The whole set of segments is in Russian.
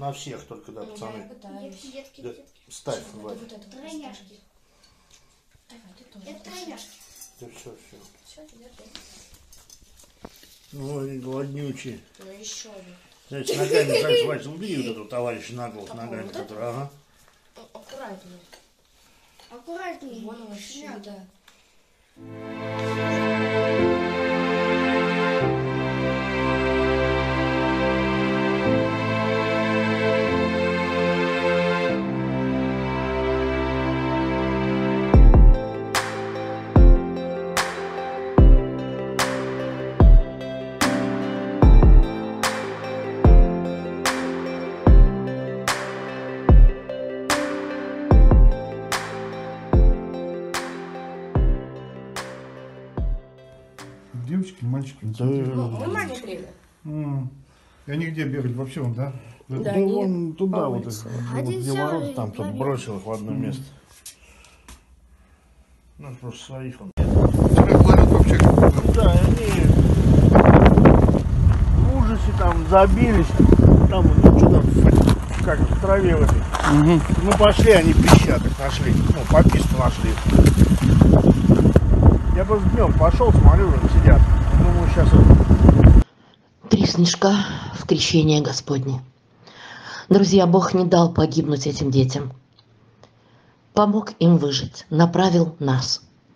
На всех только, да, пацаны. Детки. Ставь, Вадь. Тройняшки. Давай, ты тоже. Это тройняшки. Да все. Все, ты держи. Ой, голоднючий. Ну, еще один. Знаете, ногами, знаете, Вадь, убери вот этого товарища наглого ногами, вот который, ага. Аккуратнее. Аккуратнее. Вон он вообще, да. Девочки, мальчики. Да, Мы маме привели. И они где бегали? Во всем, да? да они вон туда по вот, улице. вот Один где взял ворот, и там, чтобы побегал. бросил их в одно место. Ну, просто своих он. Вчера говорят вообще, Да, они в ужасе там забились, там что-то как в траве в этой. Ну пошли, они пищат их нашли, ну пописку нашли. Я просто днем пошел, смотрю, уже сидят. Думаю, сейчас Три снежка в крещение Господне. Друзья, Бог не дал погибнуть этим детям. Помог им выжить, направил нас.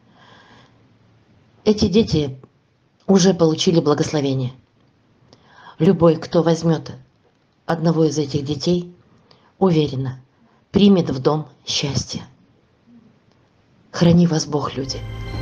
Эти дети уже получили благословение. Любой, кто возьмет одного из этих детей, уверенно примет в дом счастье. Храни вас Бог, люди.